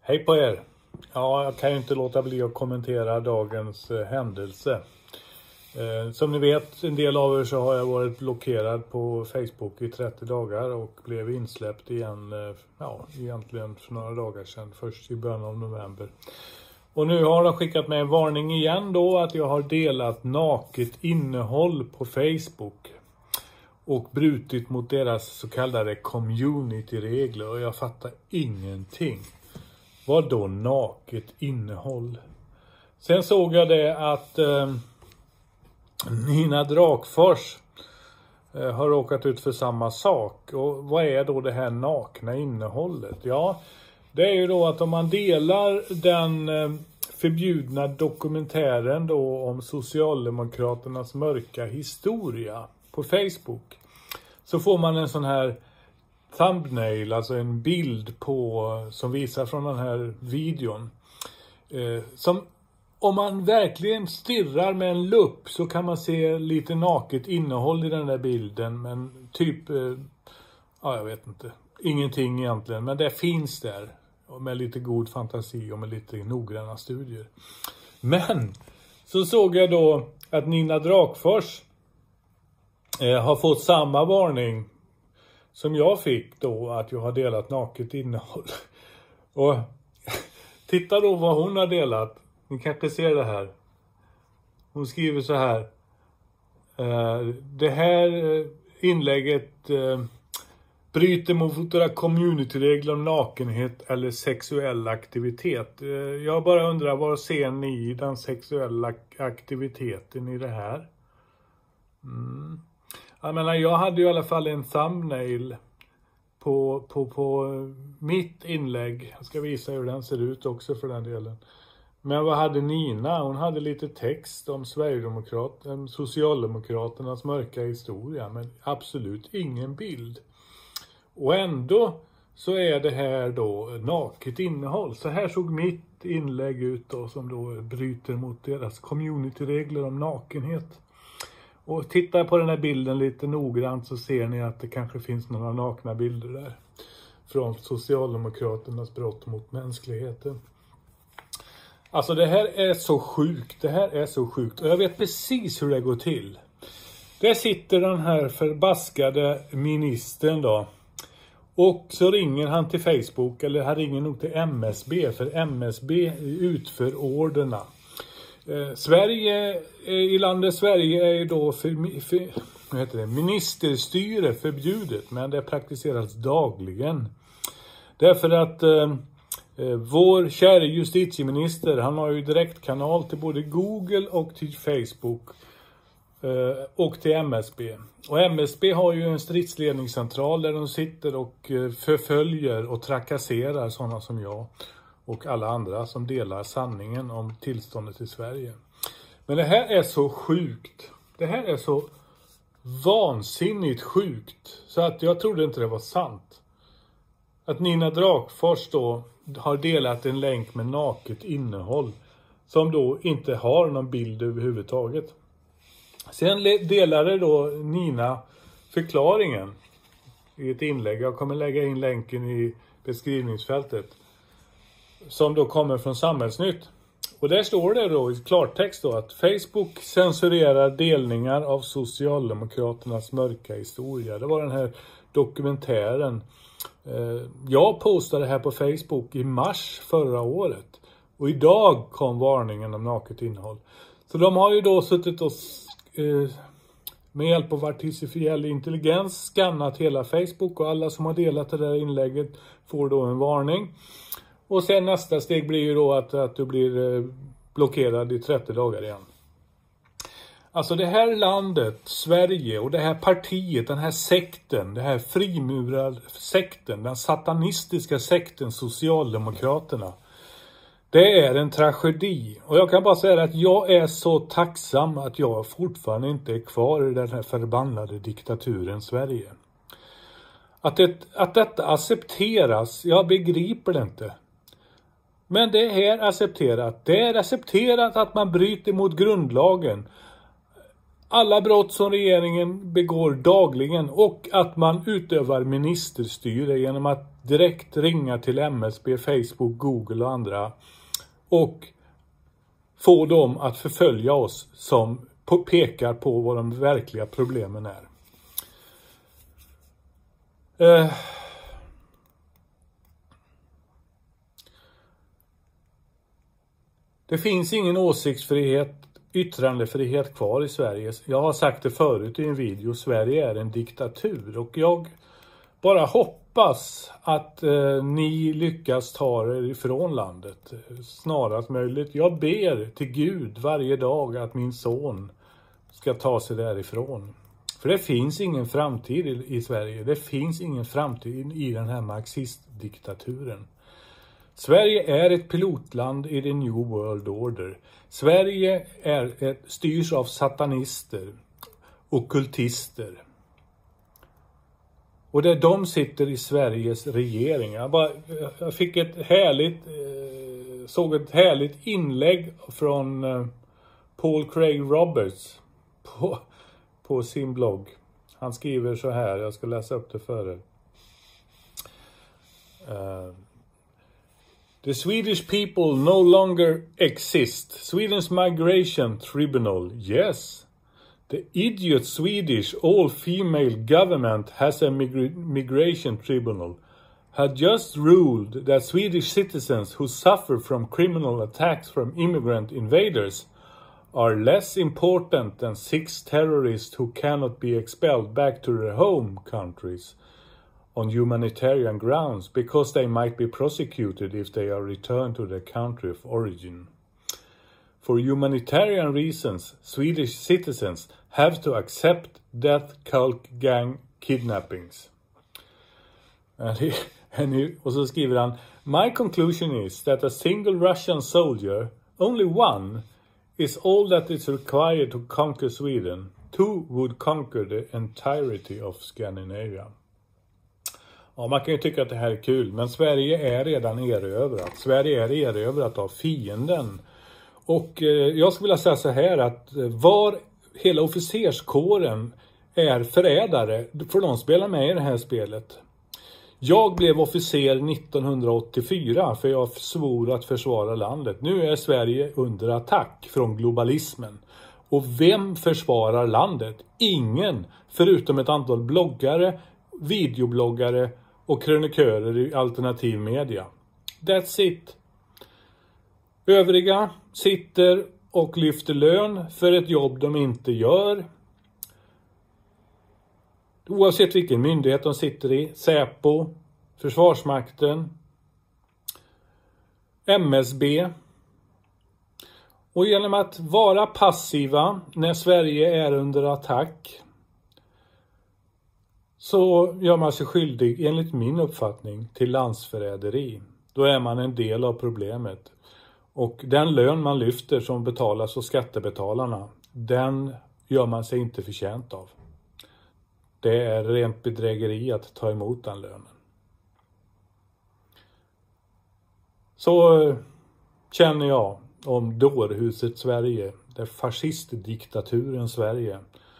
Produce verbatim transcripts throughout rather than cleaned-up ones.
Hej på er! Ja, jag kan ju inte låta bli att kommentera dagens eh, händelse. Eh, som ni vet, en del av er, så har jag varit blockerad på Facebook i trettio dagar och blev insläppt igen, eh, ja, egentligen för några dagar sedan, först i början av november. Och nu har de skickat mig en varning igen då att jag har delat naket innehåll på Facebook och brutit mot deras så kallade community-regler, och jag fattar ingenting. Vad då naket innehåll? Sen såg jag det att eh, Nina Drakfors eh, har råkat ut för samma sak. Och vad är då det här nakna innehållet? Ja, det är ju då att om man delar den eh, förbjudna dokumentären då om Socialdemokraternas mörka historia på Facebook, så får man en sån här thumbnail, alltså en bild på som visar från den här videon. Eh, som om man verkligen stirrar med en lupp så kan man se lite naket innehåll i den där bilden, men typ eh, ja, jag vet inte, ingenting egentligen, men det finns där med lite god fantasi och med lite noggranna studier. Men så såg jag då att Nina Drakfors eh, har fått samma varning som jag fick då, att jag har delat naket innehåll. Och titta då vad hon har delat. Ni kanske ser det här. Hon skriver så här. Det här inlägget bryter mot våra communityregler om nakenhet eller sexuell aktivitet. Jag bara undrar, vad ser ni den sexuella aktiviteten i det här? Mm. Jag menar, jag hade ju i alla fall en thumbnail på, på, på mitt inlägg. Jag ska visa hur den ser ut också för den delen. Men vad hade Nina? Hon hade lite text om Sverigedemokraterna, Socialdemokraternas mörka historia. Men absolut ingen bild. Och ändå så är det här då naket innehåll. Så här såg mitt inlägg ut då, som då bryter mot deras communityregler om nakenhet. Och titta på den här bilden lite noggrant, så ser ni att det kanske finns några nakna bilder där. Från Socialdemokraternas brott mot mänskligheten. Alltså det här är så sjukt. Det här är så sjukt. Och jag vet precis hur det går till. Där sitter den här förbaskade ministern då. Och så ringer han till Facebook. Eller han ringer nog till M S B. För M S B utför orderna. Eh, Sverige, eh, i landet Sverige är ju då för, för, vad heter det, ministerstyre förbjudet, men det praktiseras dagligen. Därför att eh, eh, vår kära justitieminister, han har ju direktkanal till både Google och till Facebook eh, och till M S B. Och M S B har ju en stridsledningscentral där de sitter och eh, förföljer och trakasserar sådana som jag och alla andra som delar sanningen om tillståndet i Sverige. Men det här är så sjukt. Det här är så vansinnigt sjukt. Så att jag trodde inte det var sant. Att Nina Drakfors då har delat en länk med naket innehåll. Som då inte har någon bild överhuvudtaget. Sen delade då Nina förklaringen i ett inlägg. Jag kommer lägga in länken i beskrivningsfältet. Som då kommer från Samhällsnytt. Och där står det då i klartext då att Facebook censurerar delningar av Socialdemokraternas mörka historia. Det var den här dokumentären. Jag postade det här på Facebook i mars förra året. Och idag kom varningen om naket innehåll. Så de har ju då suttit och med hjälp av artificiell intelligens skannat hela Facebook. Och alla som har delat det där inlägget får då en varning. Och sen nästa steg blir ju då att, att du blir blockerad i trettio dagar igen. Alltså det här landet, Sverige, och det här partiet, den här sekten, det här frimurarsekten, den satanistiska sekten Socialdemokraterna. Det är en tragedi. Och jag kan bara säga att jag är så tacksam att jag fortfarande inte är kvar i den här förbannade diktaturen Sverige. Att, det, att detta accepteras, jag begriper det inte. Men det är accepterat. Det är accepterat att man bryter mot grundlagen. alla brott som regeringen begår dagligen och att man utövar ministerstyre genom att direkt ringa till M S B, Facebook, Google och andra och få dem att förfölja oss som pekar på vad de verkliga problemen är. Eh. Det finns ingen åsiktsfrihet, yttrandefrihet kvar i Sverige. Jag har sagt det förut i en video, Sverige är en diktatur och jag bara hoppas att eh, ni lyckas ta er ifrån landet snarast möjligt. Jag ber till Gud varje dag att min son ska ta sig därifrån. För det finns ingen framtid i, i Sverige. Det finns ingen framtid i den här marxistdiktaturen. Sverige är ett pilotland i the New World Order. Sverige är ett, styrs av satanister och kultister. Och där de sitter i Sveriges regering. Jag, bara, jag fick ett härligt, eh, såg ett härligt inlägg från eh, Paul Craig Roberts på, på sin blogg. Han skriver så här, jag ska läsa upp det för er. Uh, The Swedish people no longer exist. Sweden's migration tribunal, yes. The idiot Swedish all-female government has a migra- migration tribunal. Had just ruled that Swedish citizens who suffer from criminal attacks from immigrant invaders are less important than six terrorists who cannot be expelled back to their home countries on humanitarian grounds because they might be prosecuted if they are returned to their country of origin. For humanitarian reasons, Swedish citizens have to accept death cult gang kidnappings. And he, and he, och så skriver han, my conclusion is that a single Russian soldier, only one, is all that is required to conquer Sweden. Two would conquer the entirety of Scandinavia. Ja, man kan ju tycka att det här är kul, men Sverige är redan erövrat. Sverige är erövrat av fienden. Och eh, jag skulle vilja säga så här att var hela officerskåren är förrädare, för de spelar med i det här spelet. Jag blev officer nittonhundraåttiofyra för jag svor att försvara landet. Nu är Sverige under attack från globalismen. Och vem försvarar landet? Ingen, förutom ett antal bloggare, videobloggare och krönikörer i alternativ media. That's it. Övriga sitter och lyfter lön för ett jobb de inte gör. Oavsett vilken myndighet de sitter i, Säpo, Försvarsmakten, M S B. Och genom att vara passiva när Sverige är under attack så gör man sig skyldig, enligt min uppfattning, till landsförräderi. Då är man en del av problemet. Och den lön man lyfter som betalas av skattebetalarna, den gör man sig inte förtjänt av. Det är rent bedrägeri att ta emot den lönen. Så känner jag om dårhuset Sverige, det fascistdiktaturen Sverige.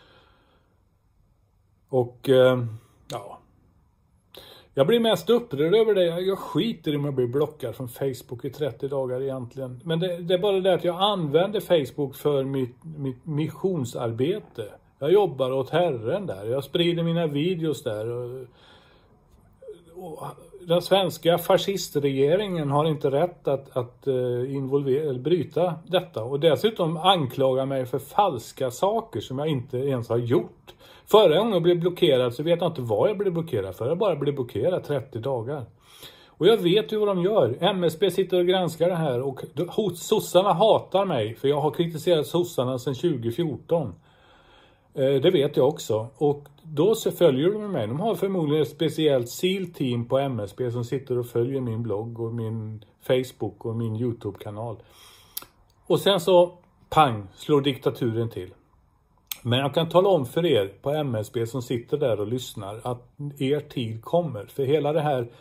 Och eh, ja, jag blir mest upprörd över det. Jag skiter i om jag blir blockad från Facebook i trettio dagar egentligen. Men det, det är bara det att jag använder Facebook för mitt, mitt missionsarbete. Jag jobbar åt Herren där. Jag sprider mina videos där. Och, och den svenska fascistregeringen har inte rätt att, att involvera eller bryta detta. Och dessutom anklagar mig för falska saker som jag inte ens har gjort. Förra gången jag blev blockerad så vet jag inte vad jag blev blockerad för. Jag bara blev blockerad trettio dagar. Och jag vet ju vad de gör. M S B sitter och granskar det här. Och sossarna hatar mig. För jag har kritiserat sossarna sedan tjugo fjorton. Det vet jag också. Och då så följer de mig. De har förmodligen ett speciellt SEAL-team på M S B som sitter och följer min blogg och min Facebook och min YouTube-kanal. Och sen så, pang, slår diktaturen till. Men jag kan tala om för er på M S B som sitter där och lyssnar att er tid kommer. För hela det här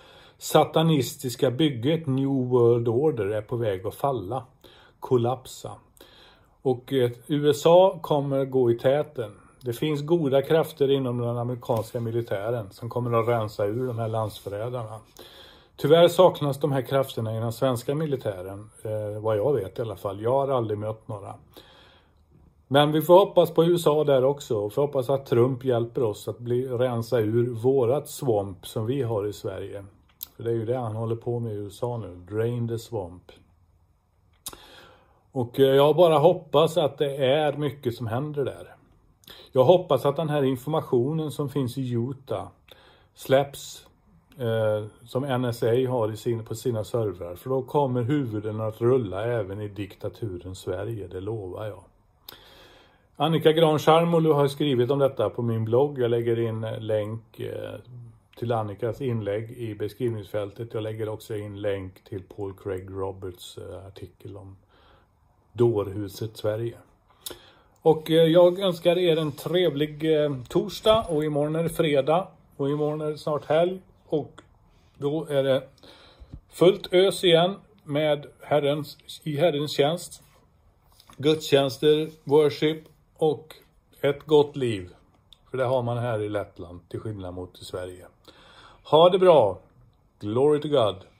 satanistiska bygget New World Order är på väg att falla, kollapsa. Och eh, U S A kommer gå i täten. Det finns goda krafter inom den amerikanska militären som kommer att rensa ur de här landsförrädarna. Tyvärr saknas de här krafterna i den svenska militären, eh, vad jag vet i alla fall. Jag har aldrig mött några. Men vi får hoppas på U S A där också, och får hoppas att Trump hjälper oss att bli, rensa ur vårat swamp som vi har i Sverige. För det är ju det han håller på med i U S A nu, drain the swamp. Och jag bara hoppas att det är mycket som händer där. Jag hoppas att den här informationen som finns i Utah släpps eh, som N S A har i sin, på sina servrar. För då kommer huvuden att rulla även i diktaturen Sverige, det lovar jag. Annika Gran-Charmolu har skrivit om detta på min blogg. Jag lägger in länk eh, till Annikas inlägg i beskrivningsfältet. Jag lägger också in länk till Paul Craig Roberts eh, artikel om Dårhuset Sverige. Och eh, jag önskar er en trevlig eh, torsdag, och imorgon är det fredag och imorgon är det snart helg, och då är det fullt ös igen med herrens, i Herrens tjänst, gudstjänster, worship och ett gott liv. För det har man här i Lettland till skillnad mot i Sverige. Ha det bra. Glory to God.